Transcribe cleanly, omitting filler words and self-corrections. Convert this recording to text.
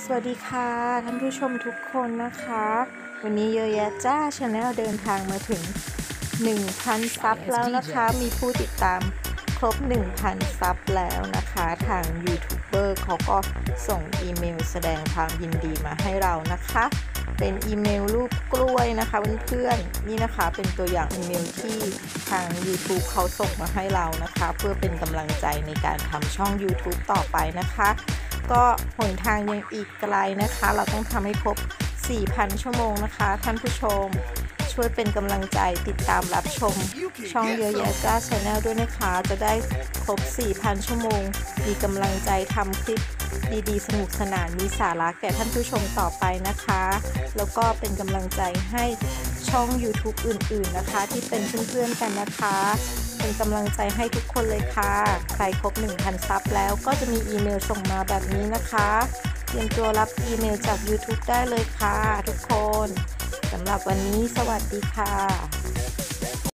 สวัสดีค่ะท่านผู้ชมทุกคนนะคะวันนี้เยอะแยะจ้าชาแนลเดินทางมาถึง 1,000 ซับแล้วนะคะมีผู้ติดตามครบ 1,000 ซับแล้วนะคะทางยูทูบเบอร์เขาก็ส่งอีเมลแสดงความยินดีมาให้เรานะคะเป็นอีเมลรูปกล้วยนะคะเพื่อนๆนี่นะคะเป็นตัวอย่างอีเมลที่ทาง YouTube เขาส่งมาให้เรานะคะเพื่อเป็นกำลังใจในการทำช่อง YouTube ต่อไปนะคะก็หนทางยังอีกไกลนะคะเราต้องทำให้ครบ 4,000 ชั่วโมงนะคะท่านผู้ชมช่วยเป็นกำลังใจติดตามรับชมช่องเยอะแยะจ้าชาแนลด้วยนะคะจะได้ครบ 4,000 ชั่วโมงมีกำลังใจทำคลิปดีๆสนุกสนานมีสาระแก่ท่านผู้ชมต่อไปนะคะแล้วก็เป็นกำลังใจให้ช่อง YouTube อื่นๆนะคะที่เป็นเพื่อนๆกันนะคะเป็นกำลังใจให้ทุกคนเลยค่ะใครครบ 1,000 ซับแล้วก็จะมีอีเมลส่งมาแบบนี้นะคะเตรียมตัวรับอีเมลจาก YouTube ได้เลยค่ะทุกคนสำหรับวันนี้สวัสดีค่ะ